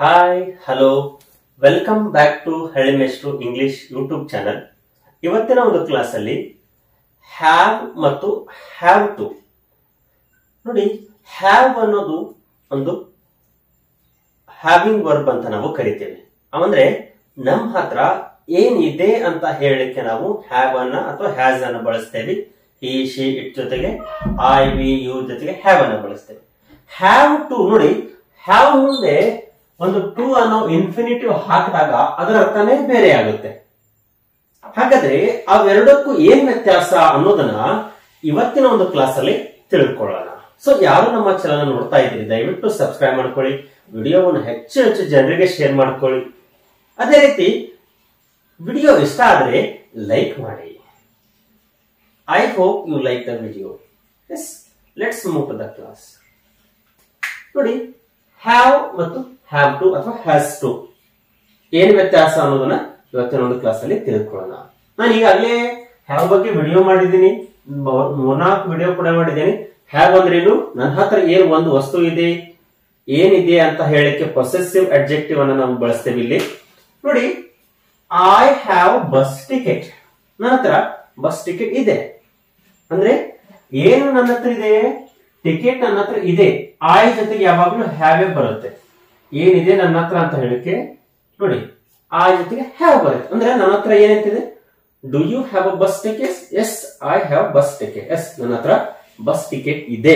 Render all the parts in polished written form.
Hi hello welcome back to ಹಳೆ ಮೇಷ್ಟ್ರು English YouTube channel. ಇವತ್ತಿನ ಒಂದು ಕ್ಲಾಸ್ ಅಲ್ಲಿ ಹ್ಯಾವ್ ಮತ್ತು ಹ್ಯಾವ್ ಟು ನೋಡಿ. ಹ್ಯಾವ್ ಅನ್ನೋದು ಒಂದು ಹ್ಯಾವಿಂಗ್ ವರ್ಬ್ ಅಂತ ನಾವು ಕರಿತೇವೆ. ಅಂದ್ರೆ ನಮ್ಮ ಹತ್ರ ಏನಿದೆ ಅಂತ ಹೇಳಲಿಕ್ಕೆ ನಾವು ಹ್ಯಾವ್ ಅನ್ನ ಅಥವಾ ಹ್ಯಾಸ್ ಅನ್ನ ಬಳಸ್ತೇವೆ. ಹಿ ಶಿ ಇಟ್ ಜೊತೆಗೆ ಐ ವಿ ಯು ಜೊತೆಗೆ ಹ್ಯಾವ್ ಅನ್ನ ಬಳಸ್ತೇವೆ. ಹ್ಯಾವ್ ಟು ನೋಡಿ, ಹ್ಯಾವ್ ಮುಂದೆ ಒಂದು ಟು ಅನ್ನೋ ಇನ್ಫಿನಿಟಿವ್ ಹಾಕಿದಾಗ ಅದರ ಅರ್ಥನೇ ಬೇರೆ ಆಗುತ್ತೆ. ಹಾಗಾದ್ರೆ ಅವೆರಡಕ್ಕೂ ಏನ್ ವ್ಯತ್ಯಾಸ ಅನ್ನೋದನ್ನ ಇವತ್ತಿನ ಒಂದು ಕ್ಲಾಸ್ ಅಲ್ಲಿ ತಿಳ್ಕೊಳ್ಳೋಣ. ಸೊ ಯಾರು ನಮ್ಮ ಚಾನಲ್ ನೋಡ್ತಾ ಇದ್ರಿ ದಯವಿಟ್ಟು ಸಬ್ಸ್ಕ್ರೈಬ್ ಮಾಡ್ಕೊಳ್ಳಿ, ವಿಡಿಯೋವನ್ನು ಹೆಚ್ಚು ಹೆಚ್ಚು ಜನರಿಗೆ ಶೇರ್ ಮಾಡ್ಕೊಳ್ಳಿ. ಅದೇ ರೀತಿ ವಿಡಿಯೋ ಇಷ್ಟ ಆದ್ರೆ ಲೈಕ್ ಮಾಡಿ. I hope you like the video. Yes, let's move to the class. ನೋಡಿ, ಹ್ಯಾವ್ ಮತ್ತು ಹ್ಯಾವ್ ಟು ಅಥವಾ ಹ್ಯಾಸ್ ಟು ಏನ್ ವ್ಯತ್ಯಾಸ ಅನ್ನೋದನ್ನ ಇವತ್ತಿನ ಒಂದು ಕ್ಲಾಸ್ ಅಲ್ಲಿ ತಿಳ್ಕೊಳ್ಳೋಣ. ನಾನು ಈಗಾಗಲೇ ಹ್ಯಾವ್ ಬಗ್ಗೆ ವಿಡಿಯೋ ಮಾಡಿದ್ದೀನಿ, 3-4 ವಿಡಿಯೋ ಕೂಡ ಮಾಡಿದ್ದೀನಿ. ಹ್ಯಾವ್ ಅಂದ್ರೇನು, ನನ್ನ ಹತ್ರ ಏನ್ ಒಂದು ವಸ್ತು ಇದೆ, ಏನಿದೆ ಅಂತ ಹೇಳಲಿಕ್ಕೆ ಪೊಸೆಸಿವ್ ಅಡ್ಜೆಕ್ಟಿವ್ ಅನ್ನ ನಾವು ಬಳಸ್ತೇವೆ ಇಲ್ಲಿ. ನೋಡಿ, ಐ ಹ್ಯಾವ್ ಬಸ್ ಟಿಕೆಟ್. ನನ್ನ ಹತ್ರ ಬಸ್ ಟಿಕೆಟ್ ಇದೆ ಅಂದ್ರೆ ಏನು ನನ್ನ ಹತ್ರ ಇದೆ, ಟಿಕೆಟ್ ನನ್ನ ಹತ್ರ ಇದೆ. ಐ ಜೊತೆಗೆ ಯಾವಾಗ್ಲೂ ಹ್ಯಾವ್ ಬರುತ್ತೆ. ಏನಿದೆ ನನ್ನ ಹತ್ರ ಅಂತ ಹೇಳಿಕೆ ನೋಡಿ, ಐ ಜೊತೆಗೆ ಹ್ಯಾವ್ ಬರುತ್ತೆ. ಅಂದ್ರೆ ನನ್ನ ಹತ್ರ ಏನಂತಿದೆ, do you have a bus ticket? Yes, I have bus ticket. Yes, ನನ್ನ ಹತ್ರ ಬಸ್ ಟಿಕೆಟ್ ಇದೆ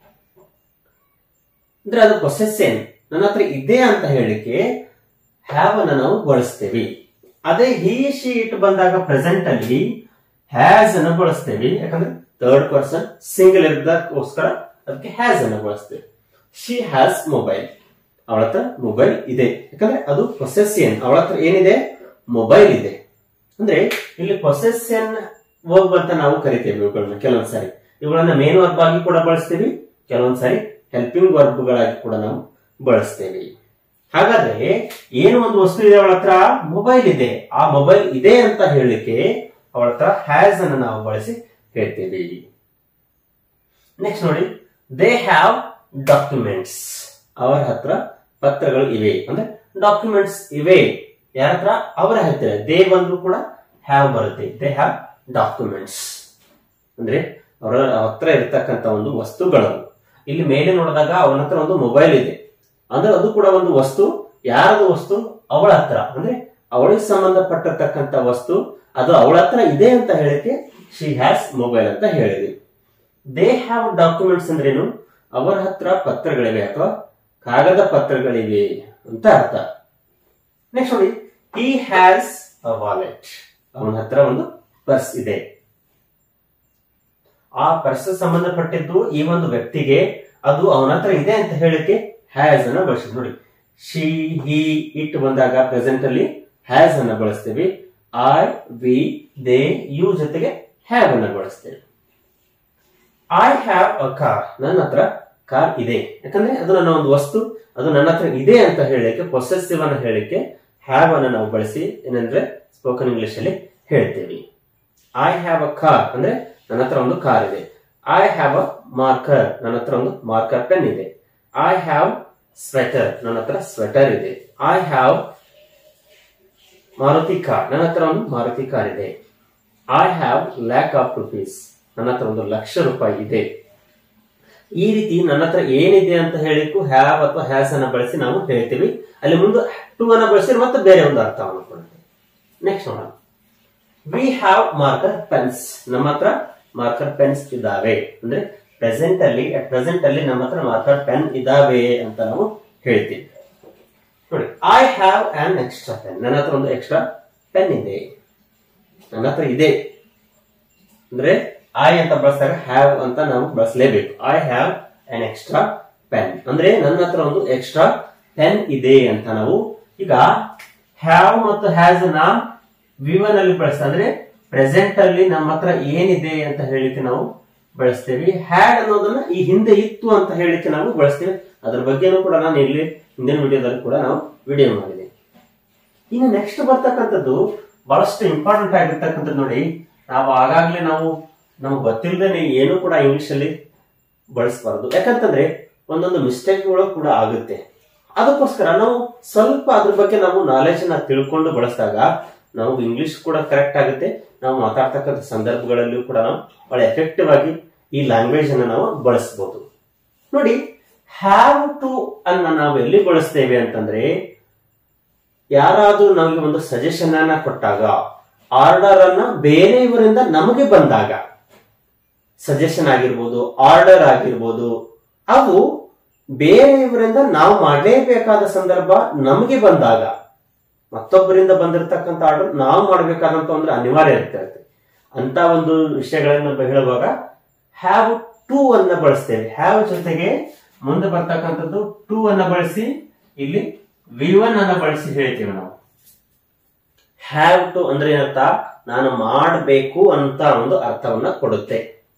ಅಂದ್ರೆ ಅದು ಪೊಸೆಷನ್, ನನ್ನ ಹತ್ರ ಇದೆ ಅಂತ ಹೇಳಿಕೆ ಹ್ಯಾವ್ ಅನ್ನ ನಾವು ಬಳಸ್ತೇವೆ. ಅದೇ ಹಿ ಶಿ ಇಟ್ ಬಂದಾಗ ಪ್ರೆಸೆಂಟ್ ಅಲ್ಲಿ ಹ್ಯಾಸ್ ಅನ್ನು ಬಳಸ್ತೇವೆ. ಯಾಕಂದ್ರೆ ಥರ್ಡ್ ಪರ್ಸನ್ ಸಿಂಗಲ್ ಇರೋದಕ್ಕೋಸ್ಕರ ಅದಕ್ಕೆ ಹ್ಯಾಸ್ ಅನ್ನು ಬಳಸ್ತೇವೆ. ಶಿ ಹ್ಯಾಸ್ ಮೊಬೈಲ್, ಅವಳ ಹತ್ರ ಮೊಬೈಲ್ ಇದೆ. ಯಾಕಂದ್ರೆ ಅದು ಪೊಸೆಷನ್, ಅವಳ ಹತ್ರ ಏನಿದೆ, ಮೊಬೈಲ್ ಇದೆ. ಅಂದ್ರೆ ಇಲ್ಲಿ ಪೊಸೆಷನ್ ವರ್ಬ್ ಅಂತ ನಾವು ಕರಿತೇವೆ ಇವುಗಳನ್ನ. ಕೆಲವೊಂದ್ಸಾರಿ ಇವುಗಳನ್ನ ಮೇನ್ ವರ್ಬ್ ಆಗಿ ಕೂಡ ಬಳಸ್ತೀವಿ, ಕೆಲವೊಂದ್ಸಾರಿ ಹೆಲ್ಪಿಂಗ್ ವರ್ಬ್ ಗಳಾಗಿ ಕೂಡ ನಾವು ಬಳಸ್ತೇವೆ. ಹಾಗಾದ್ರೆ ಏನು ಒಂದು ವಸ್ತು ಇದೆ, ಅವಳ ಹತ್ರ ಮೊಬೈಲ್ ಇದೆ. ಆ ಮೊಬೈಲ್ ಇದೆ ಅಂತ ಹೇಳಲಿಕ್ಕೆ ಅವಳ ಹತ್ರ ಹ್ಯಾಸ್ ಅನ್ನು ನಾವು ಬಳಸಿ ಹೇಳ್ತೇವೆ. ನೆಕ್ಸ್ಟ್ ನೋಡಿ, ದೇ ಹ್ಯಾವ್ ಡಾಕ್ಯುಮೆಂಟ್ಸ್. ಅವರ ಹತ್ರ ಪತ್ರಗಳು ಇವೆ ಅಂದ್ರೆ ಡಾಕ್ಯುಮೆಂಟ್ಸ್ ಇವೆ. ಯಾರ ಹತ್ರ? ಅವರ ಹತ್ರ. ದೇ ಬಂದ್ರು ಕೂಡ ಹ್ಯಾವ್ ಬರುತ್ತೆ. ದೇ ಹ್ಯಾವ್ ಡಾಕ್ಯುಮೆಂಟ್ಸ್ ಅಂದ್ರೆ ಅವರ ಹತ್ರ ಇರತಕ್ಕಂತ ಒಂದು ವಸ್ತುಗಳು. ಇಲ್ಲಿ ಮೇಲೆ ನೋಡಿದಾಗ ಅವನ ಹತ್ರ ಒಂದು ಮೊಬೈಲ್ ಇದೆ ಅಂದ್ರೆ ಅದು ಕೂಡ ಒಂದು ವಸ್ತು. ಯಾರದು ವಸ್ತು? ಅವಳ ಹತ್ರ. ಅಂದ್ರೆ ಅವಳಿಗೆ ಸಂಬಂಧಪಟ್ಟಿರ್ತಕ್ಕಂಥ ವಸ್ತು, ಅದು ಅವಳ ಹತ್ರ ಇದೆ ಅಂತ ಹೇಳಿಕೆ ಶಿ ಹ್ಯಾಸ್ ಮೊಬೈಲ್ ಅಂತ ಹೇಳಿದೆ. ದೇ ಹ್ಯಾವ್ ಡಾಕ್ಯುಮೆಂಟ್ಸ್ ಅಂದ್ರೇನು, ಅವರ ಹತ್ರ ಪತ್ರಗಳಿವೆ ಅಥವಾ ಕಾಗದ ಪತ್ರಗಳಿವೆ ಅಂತ ಅರ್ಥ. ನೆಕ್ಸ್ಟ್ ನೋಡಿ, ಹಿ ಹ್ಯಾಸ್ ಅ ವಾಲೆಟ್. ಅವನ ಹತ್ರ ಒಂದು ಪರ್ಸ್ ಇದೆ. ಆ ಪರ್ಸ್ ಸಂಬಂಧಪಟ್ಟಿದ್ದು ಈ ಒಂದು ವ್ಯಕ್ತಿಗೆ, ಅದು ಅವನ ಹತ್ರ ಇದೆ ಅಂತ ಹೇಳಿಕೆ ಹ್ಯಾಸ್ ಅನ್ನ ಬಳಸ್ತೀವಿ. ನೋಡಿ, ಶಿ ಹಿ ಇಟ್ ಬಂದಾಗ ಪ್ರೆಸೆಂಟ್ ಅಲ್ಲಿ ಹ್ಯಾಸ್ ಅನ್ನ ಬಳಸ್ತೇವೆ. ಐ ವಿ ದೇ ಯು ಜೊತೆಗೆ ಹ್ಯಾವ್ ಅನ್ನ ಬಳಸ್ತೇವೆ. I have a car. ನನ್ನ ಹತ್ರ ಕಾರ್ ಇದೆ. ಯಾಕಂದ್ರೆ ಅದು ನನ್ನ ಒಂದು ವಸ್ತು, ಅದು ನನ್ನ ಹತ್ರ ಇದೆ ಅಂತ ಹೇಳಿಕೆ ಪೊಸೆಸಿವ್ ಅನ್ನ ಹೇಳಿಕೆ ಹ್ಯಾವ್ ಅನ್ನ ನಾವು ಬಳಸಿ ಏನಂದ್ರೆ ಸ್ಪೋಕನ್ ಇಂಗ್ಲಿಷ್ ಅಲ್ಲಿ ಹೇಳ್ತೇವೆ. ಐ ಹ್ಯಾವ್ ಅ ಕಾರ್ ಅಂದ್ರೆ ನನ್ನ ಹತ್ರ ಒಂದು ಕಾರ್ ಇದೆ. I have a marker. ನನ್ನ ಹತ್ರ ಒಂದು ಮಾರ್ಕರ್ ಪೆನ್ ಇದೆ. I have sweater. ನನ್ನ ಹತ್ರ ಸ್ವೆಟರ್ ಇದೆ. I have Maruti car. ನನ್ನ ಹತ್ರ ಒಂದು ಮಾರುತಿ ಕಾರ್ ಇದೆ. I have lakh of rupees. ನನ್ನ ಹತ್ರ ಒಂದು ₹1,00,000 ಇದೆ. ಈ ರೀತಿ ನನ್ನ ಹತ್ರ ಏನಿದೆ ಅಂತ ಹೇಳಿಕ್ಕೂ ಹ್ಯಾವ್ ಅಥವಾ ಹ್ಯಾಸ್ ಅನ್ನ ಬಳಸಿ ನಾವು ಹೇಳ್ತೀವಿ. ಅಲ್ಲಿ ಮುಂದೆ ಟು ಅನ್ನ ಬಳಸಿ ಮತ್ತೆ ಬೇರೆ ಒಂದು ಅರ್ಥವನ್ನು ಕೊಡ್ತೇವೆ. ನೆಕ್ಸ್ಟ್ ನೋಡೋಣ, ವಿ ಹ್ಯಾವ್ ಮಾರ್ಕರ್ ಪೆನ್ಸ್. ನಮ್ಮ ಹತ್ರ ಮಾರ್ಕರ್ ಪೆನ್ಸ್ ಇದಾವೆ ಅಂದ್ರೆ ಪ್ರೆಸೆಂಟ್ ಅಲ್ಲಿ ನಮ್ಮ ಹತ್ರ ಮಾರ್ಕರ್ ಪೆನ್ ಇದಾವೆ ಅಂತ ನಾವು ಹೇಳ್ತೀವಿ. ನೋಡಿ, I have an extra pen. ನನ್ನ ಹತ್ರ ಒಂದು ಎಕ್ಸ್ಟ್ರಾ ಪೆನ್ ಇದೆ. ನನ್ನ ಹತ್ರ ಇದೆ ಅಂದ್ರೆ ಐ ಅಂತ ಬಳಸಿದಾಗ ಹ್ಯಾವ್ ಅಂತ ನಾವು ಬಳಸಲೇಬೇಕು. I have an extra pen ಅಂದ್ರೆ ನನ್ನ ಹತ್ರ ಒಂದು ಎಕ್ಸ್ಟ್ರಾ ಪೆನ್ ಇದೆ ಅಂತ ನಾವು ಈಗ ಹ್ಯಾವ್ ಮತ್ತು ಹ್ಯಾಸ್ ನ ವಿವನ್ ಅಲ್ಲಿ ಬಳಸ್ತಾ ಅಂದ್ರೆ ಪ್ರೆಸೆಂಟ್ ಅಲ್ಲಿ ನಮ್ಮ ಹತ್ರ ಏನಿದೆ ಅಂತ ಹೇಳಿಕ್ಕೆ ನಾವು ಬಳಸ್ತೇವೆ. ಹ್ಯಾಡ್ ಅನ್ನೋದನ್ನ ಈ ಹಿಂದೆ ಇತ್ತು ಅಂತ ಹೇಳಿಕ್ಕೆ ನಾವು ಬಳಸ್ತೇವೆ. ಅದ್ರ ಬಗ್ಗೆನೂ ಕೂಡ ನಾನು ಇಲ್ಲಿ ಹಿಂದಿನ ವಿಡಿಯೋದಲ್ಲಿ ಕೂಡ ನಾವು ವಿಡಿಯೋ ಮಾಡಿದೆ. ಇನ್ನು ನೆಕ್ಸ್ಟ್ ಬರ್ತಕ್ಕಂಥದ್ದು ಬಹಳಷ್ಟು ಇಂಪಾರ್ಟೆಂಟ್ ಆಗಿರ್ತಕ್ಕಂಥದ್ದು. ನೋಡಿ, ನಾವು ಆಗಾಗ್ಲೇ ನಮ್ಗೆ ಗೊತ್ತಿಲ್ಲದೆ ಏನು ಕೂಡ ಇಂಗ್ಲಿಷ್ ಅಲ್ಲಿ ಬಳಸಬಾರದು. ಯಾಕಂತಂದ್ರೆ ಒಂದೊಂದು ಮಿಸ್ಟೇಕ್ಗಳು ಕೂಡ ಆಗುತ್ತೆ. ಅದಕ್ಕೋಸ್ಕರ ನಾವು ಸ್ವಲ್ಪ ಅದ್ರ ಬಗ್ಗೆ ನಾವು ನಾಲೆಜ್ ಅನ್ನ ತಿಳ್ಕೊಂಡು ಬಳಸಿದಾಗ ನಾವು ಇಂಗ್ಲಿಷ್ ಕೂಡ ಕರೆಕ್ಟ್ ಆಗುತ್ತೆ. ನಾವು ಮಾತಾಡ್ತಕ್ಕಂಥ ಸಂದರ್ಭಗಳಲ್ಲೂ ಕೂಡ ನಾವು ಬಹಳ ಎಫೆಕ್ಟಿವ್ ಆಗಿ ಈ ಲ್ಯಾಂಗ್ವೇಜ್ ಅನ್ನ ನಾವು ಬಳಸಬಹುದು. ನೋಡಿ, ಹ್ಯಾವ್ ಟು ಅನ್ನ ನಾವು ಎಲ್ಲಿ ಬಳಸ್ತೇವೆ ಅಂತಂದ್ರೆ, ಯಾರಾದ್ರೂ ನಮಗೆ ಒಂದು ಸಜೆಷನ್ ಅನ್ನ ಕೊಟ್ಟಾಗ, ಆರ್ಡರ್ ಅನ್ನ ಬೇರೆಯವರಿಂದ ನಮಗೆ ಬಂದಾಗ, ಸಜೆಷನ್ ಆಗಿರ್ಬೋದು, ಆರ್ಡರ್ ಆಗಿರ್ಬೋದು, ಅವು ಬೇರೆಯವರಿಂದ ನಾವು ಮಾಡಲೇಬೇಕಾದ ಸಂದರ್ಭ ನಮಗೆ ಬಂದಾಗ, ಮತ್ತೊಬ್ಬರಿಂದ ಬಂದಿರತಕ್ಕಂಥ ಆರ್ಡರ್ ನಾವು ಮಾಡಬೇಕಾದಂತ ಒಂದು ಅನಿವಾರ್ಯ ಇರುತ್ತೆ. ಅಂತ ಒಂದು ವಿಷಯಗಳನ್ನ ಹೇಳುವಾಗ ಹ್ಯಾವ್ ಟು ಅನ್ನ ಬಳಸ್ತೇವೆ. ಹ್ಯಾವ್ ಜೊತೆಗೆ ಮುಂದೆ ಬರ್ತಕ್ಕಂಥದ್ದು ಟು ಅನ್ನ ಬಳಸಿ ಇಲ್ಲಿ V1 ಅನ್ನ ಬಳಸಿ ಹೇಳ್ತೀವಿ ನಾವು. ಹ್ಯಾವ್ ಟು ಅಂದ್ರೆ ಏನರ್ಥ? ನಾನು ಮಾಡಬೇಕು ಅಂತ ಒಂದು ಅರ್ಥವನ್ನ ಕೊಡುತ್ತೆ.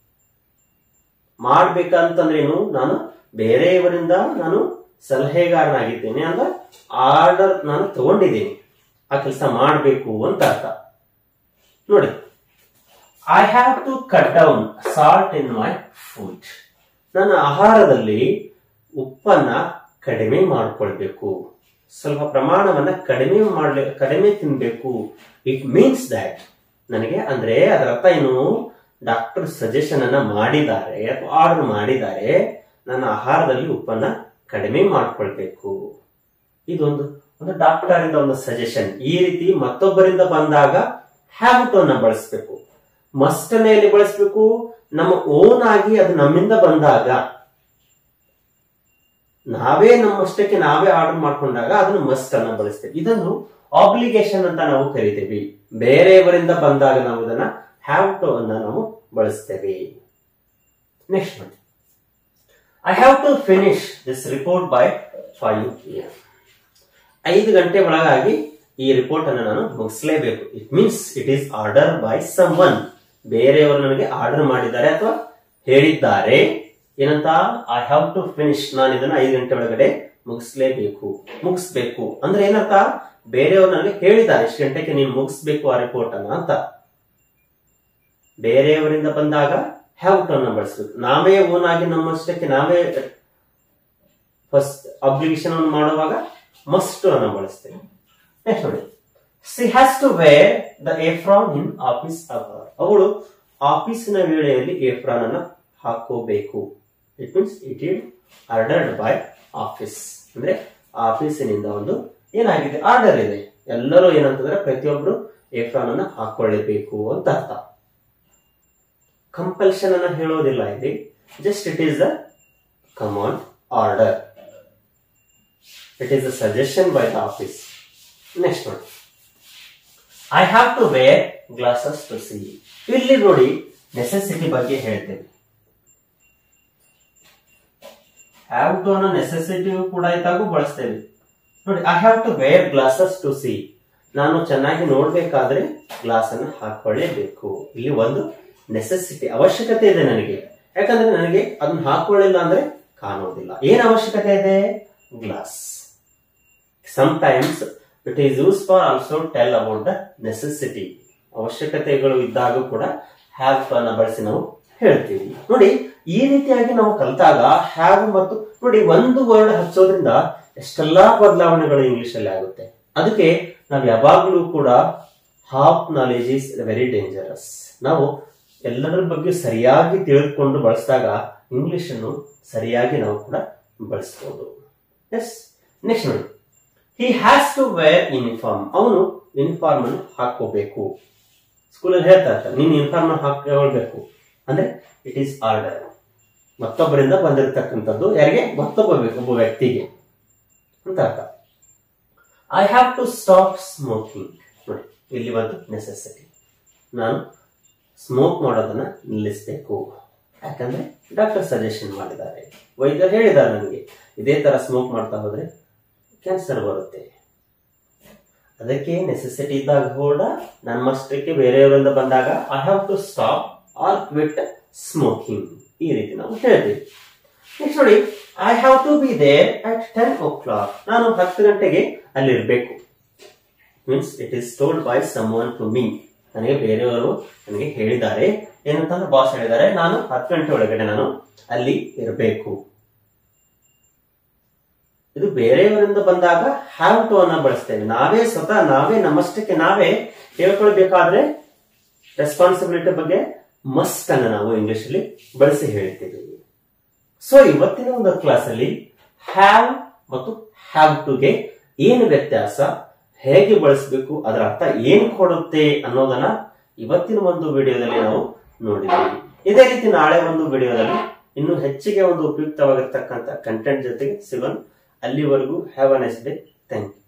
ಮಾಡ್ಬೇಕಂತಂದ್ರೇನು? ನಾನು ಬೇರೆಯವರಿಂದ ನಾನು ಸಲಹೆಗಾರನಾಗಿದ್ದೇನೆ ಅಂದ್ರೆ ಆರ್ಡರ್ ನಾನು ತಗೊಂಡಿದ್ದೀನಿ, ಆ ಕೆಲಸ ಮಾಡಬೇಕು ಅಂತ ಅರ್ಥ. ನೋಡಿ, I have to cut down salt in my food. ನನ್ನ ಆಹಾರದಲ್ಲಿ ಉಪ್ಪನ್ನ ಕಡಿಮೆ ಮಾಡಿಕೊಳ್ಬೇಕು, ಸ್ವಲ್ಪ ಪ್ರಮಾಣವನ್ನ ಕಡಿಮೆ ತಿನ್ಬೇಕು. ಇಟ್ ಮೀನ್ಸ್ ದಟ್ ನನಗೆ ಅಂದ್ರೆ ಅದರ ಅರ್ಥ ಏನು? ಡಾಕ್ಟರ್ ಸಜೆಷನ್ ಅನ್ನ ಮಾಡಿದ್ದಾರೆ ಅಥವಾ ಆರ್ಡರ್ ಮಾಡಿದ್ದಾರೆ, ನನ್ನ ಆಹಾರದಲ್ಲಿ ಉಪ್ಪನ್ನ ಕಡಿಮೆ ಮಾಡ್ಕೊಳ್ಬೇಕು. ಇದೊಂದು ಡಾಕ್ಟರ್ ಇಂದ ಒಂದು ಸಜೆಷನ್. ಈ ರೀತಿ ಮತ್ತೊಬ್ಬರಿಂದ ಬಂದಾಗ ಹ್ಯಾವ್ ಟು ಅನ್ನ ಬಳಸಬೇಕು. ಮಸ್ಟ್ ಅನ್ನ ಎಲ್ಲಿ ಬಳಸಬೇಕು? ನಮ್ಮ ಓನ್ ಆಗಿ ಅದು ನಮ್ಮಿಂದ ಬಂದಾಗ, ನಾವೇ ನಮ್ಮಷ್ಟಕ್ಕೆ ನಾವೇ ಆರ್ಡರ್ ಮಾಡ್ಕೊಂಡಾಗ ಅದನ್ನು ಮಸ್ಟ್ ಅನ್ನ ಬಳಸ್ತೇವೆ. ಇದನ್ನು ಆಬ್ಲಿಗೇಷನ್ ಅಂತ ನಾವು ಕರಿತೇವೆ. ಬೇರೆಯವರಿಂದ ಬಂದಾಗ ನಾವು ಇದನ್ನ ಹ್ಯಾವ್ ಟು ಅನ್ನ ನಾವು ಬಳಸ್ತೇವೆ. ನೆಕ್ಸ್ಟ್ ನೋಡಿ, I have to finish this report by 5 PM. 5 ಗಂಟೆ ಒಳಗಾಗಿ ಈ ರಿಪೋರ್ಟ್ ಅನ್ನು ನಾನು ಮುಗಿಸಲೇಬೇಕು. It means it is order by someone. ಬೇರೆಯವರು ನನಗೆ ಆರ್ಡರ್ ಮಾಡಿದ್ದಾರೆ ಅಥವಾ ಹೇಳಿದ್ದಾರೆ. ಏನಂತ? I have to finish. ನಾನು ಇದನ್ನ 5 ಗಂಟೆ ಒಳಗಡೆ ಮುಗಿಸ್ಬೇಕು ಅಂದ್ರೆ ಏನರ್ಥ? ಬೇರೆಯವರು ನನಗೆ ಹೇಳಿದ್ದಾರೆ ಇಷ್ಟು ಗಂಟೆಗೆ ನೀನು ಮುಗಿಸ್ಬೇಕು ಆ ರಿಪೋರ್ಟ್ ಅನ್ನ ಅಂತ. ಬೇರೆಯವರಿಂದ ಬಂದಾಗ ಹ್ಯಾವ್ ಟು ಅನ್ನ ಬಳಸಬೇಕು. ನಾವೇ ಓನ್ ಆಗಿ ನಮ್ಮಷ್ಟಕ್ಕೆ ನಾವೇ ಫಸ್ಟ್ ಅಬ್ಲಿಗೇಷನ್ ಅನ್ನು ಮಾಡುವಾಗ ಮಸ್ಟ್ ಅನ್ನ ಬಳಸ್ತೇವೆ. ನೆಕ್ಸ್ಟ್ ನೋಡಿ, she has to wear the apron in office hour. ಅವಳು ಆಫೀಸಿನ ವೇಳೆಯಲ್ಲಿ ಏಪ್ರಾನ್ ಅನ್ನ ಹಾಕೋಬೇಕು. It means it is ordered by office. ಅಂದ್ರೆ ಆಫೀಸಿನಿಂದ ಒಂದು ಏನಾಗಿದೆ? ಆರ್ಡರ್ ಇದೆ. ಎಲ್ಲರೂ ಏನಂತಂದ್ರೆ ಪ್ರತಿಯೊಬ್ರು ಏಪ್ರಾನ್ ಅನ್ನ ಹಾಕೊಳ್ಳೇಬೇಕು ಅಂತ ಅರ್ಥ. ಕಂಪಲ್ಷನ್ ಅನ್ನ ಹೇಳೋದಿಲ್ಲ ಇಲ್ಲಿ. Just it is a command, order. It is a suggestion by the office. Next ನೋಡಿ, I have to wear glasses to see. ಇಲ್ಲಿ ನೋಡಿ, ನೆಸೆಸಿಟಿ ಬಗ್ಗೆ ಹೇಳ್ತೇವೆ. ಹ್ಯಾವ್ ಟು ಅನ್ನೋ ನೆಸೆಸಿಟಿ ಕೂಡ ಇದ್ದಾಗೂ ಬಳಸ್ತೇವೆ. ನೋಡಿ, I have to wear glasses to see. ನಾನು ಚೆನ್ನಾಗಿ ನೋಡ್ಬೇಕಾದ್ರೆ ಗ್ಲಾಸ್ ಅನ್ನ ಹಾಕೊಳ್ಳೇಬೇಕು. ಇಲ್ಲಿ ಒಂದು ನೆಸೆಸಿಟಿ, ಅವಶ್ಯಕತೆ ಇದೆ ನನಗೆ. ಯಾಕಂದ್ರೆ ನನಗೆ ಅದನ್ನ ಹಾಕೊಳ್ಳಿಲ್ಲ ಅಂದ್ರೆ ಕಾಣೋದಿಲ್ಲ. ಏನ್ ಅವಶ್ಯಕತೆ ಇದೆ? Glass. Sometimes it is use for also tell about the necessity. ಅವಶ್ಯಕತೆಗಳು ಇದ್ದಾಗ ಕೂಡ ಹ್ಯಾವ್ ಟು ಅನ್ನ ಬಳಸಿ ನಾವು ಹೇಳ್ತೀವಿ. ನೋಡಿ, ಈ ರೀತಿಯಾಗಿ ನಾವು ಕಲಿತಾಗ ಹ್ಯಾವ್ ಮತ್ತು ನೋಡಿ ಒಂದು ವರ್ಡ್ ಹಚ್ಚೋದ್ರಿಂದ ಎಷ್ಟೆಲ್ಲಾ ಬದಲಾವಣೆಗಳು ಇಂಗ್ಲಿಷ್ ಅಲ್ಲಿ ಆಗುತ್ತೆ. ಅದಕ್ಕೆ ನಾವು ಯಾವಾಗಲೂ ಕೂಡ half knowledge is very dangerous. ನಾವು ಎಲ್ಲದರ ಬಗ್ಗೆ ಸರಿಯಾಗಿ ತಿಳಿದುಕೊಂಡು ಬಳಸಿದಾಗ ಇಂಗ್ಲಿಷ್ ಅನ್ನು ಸರಿಯಾಗಿ ನಾವು ಕೂಡ ಬಳಸಬಹುದು. ಎಸ್, ನೆಕ್ಸ್ಟ್ ನೋಡಿ, he has to wear uniform. ಅವನು ಯೂನಿಫಾರ್ಮ್ ಅನ್ನು ಹಾಕೋಬೇಕು. ಸ್ಕೂಲಲ್ಲಿ ಹೇಳ್ತಾ ಇರ್ತಾರೆ, ನೀನು ಯೂನಿಫಾರ್ಮ್ ಅನ್ನು ಹಾಕೊಳ್ಬೇಕು ಅಂದ್ರೆ ಇಟ್ ಈಸ್ ಆರ್ಡರ್. ಮತ್ತೊಬ್ಬರಿಂದ ಬಂದಿರತಕ್ಕಂಥದ್ದು ಯಾರಿಗೆ? ಒಬ್ಬ ವ್ಯಕ್ತಿಗೆ ಅಂತ ಅರ್ಥ. I have to stop smoking. ನೋಡಿ, ಇಲ್ಲಿ ಒಂದು ನೆಸೆಸಿಟಿ. ನಾನು ಸ್ಮೋಕ್ ಮಾಡೋದನ್ನ ನಿಲ್ಲಿಸಬೇಕು. ಯಾಕಂದ್ರೆ ಡಾಕ್ಟರ್ ಸಜೆಷನ್ ಮಾಡಿದ್ದಾರೆ, ವೈದ್ಯರು ಹೇಳಿದ್ದಾರೆ ನನಗೆ ಇದೇ ತರ ಸ್ಮೋಕ್ ಮಾಡ್ತಾ ಹೋದ್ರೆ ಕ್ಯಾನ್ಸರ್ ಬರುತ್ತೆ. ಅದಕ್ಕೆ ನೆಸೆಸಿಟಿ ಇದ್ದಾಗ ಕೂಡ ನಮ್ಮಷ್ಟಕ್ಕೆ ಬೇರೆಯವರಿಂದ ಬಂದಾಗ I have to stop or quit smoking. ಈ ರೀತಿ ನಾವು ಹೇಳ್ತೀವಿ. ನೆಕ್ಸ್ಟ್ ನೋಡಿ, I have to be there at 10 o'clock. ನಾನು 10 ಗಂಟೆಗೆ ಅಲ್ಲಿರ್ಬೇಕು. Means it is told by someone to me. ನನಗೆ ಬೇರೆಯವರು ನನಗೆ ಹೇಳಿದ್ದಾರೆ. ಏನಂತಂದ್ರೆ ಬಾಸ್ ಹೇಳಿದ್ದಾರೆ, ನಾನು 10 ಗಂಟೆ ಒಳಗಡೆ ನಾನು ಅಲ್ಲಿ ಇರಬೇಕು. ಇದು ಬೇರೆಯವರಿಂದ ಬಂದಾಗ ಹ್ಯಾವ್ ಟು ಅನ್ನ ಬಳಸ್ತೇವೆ. ನಾವೇ ಸ್ವತಃ ನಾವೇ ನಮ್ಮಷ್ಟಕ್ಕೆ ನಾವೇ ಹೇಳ್ಕೊಳ್ಬೇಕಾದ್ರೆ ರೆಸ್ಪಾನ್ಸಿಬಿಲಿಟಿ ಬಗ್ಗೆ ಮಸ್ಟ್ ಅನ್ನ ನಾವು ಇಂಗ್ಲಿಷ್ ಅಲ್ಲಿ ಬಳಸಿ ಹೇಳ್ತೇವೆ. ಸೊ ಇವತ್ತಿನ ಒಂದು ಕ್ಲಾಸ್ ಅಲ್ಲಿ ಹ್ಯಾವ್ ಮತ್ತು ಹ್ಯಾವ್ ಟು ಗೆ ಏನು ವ್ಯತ್ಯಾಸ, ಹೇಗೆ ಬಳಸಬೇಕು, ಅದರ ಅರ್ಥ ಏನು ಕೊಡುತ್ತೆ ಅನ್ನೋದನ್ನ ಇವತ್ತಿನ ಒಂದು ವಿಡಿಯೋದಲ್ಲಿ ನಾವು ನೋಡಿದ್ದೀವಿ. ಇದೇ ರೀತಿ ನಾಳೆ ಒಂದು ವಿಡಿಯೋದಲ್ಲಿ ಇನ್ನು ಹೆಚ್ಚಿಗೆ ಒಂದು ಉಪಯುಕ್ತವಾಗಿರ್ತಕ್ಕಂಥ ಕಂಟೆಂಟ್ ಜೊತೆಗೆ ಸಿಗೋಣ. ಅಲ್ಲಿವರೆಗೂ have a nice day. Thank you.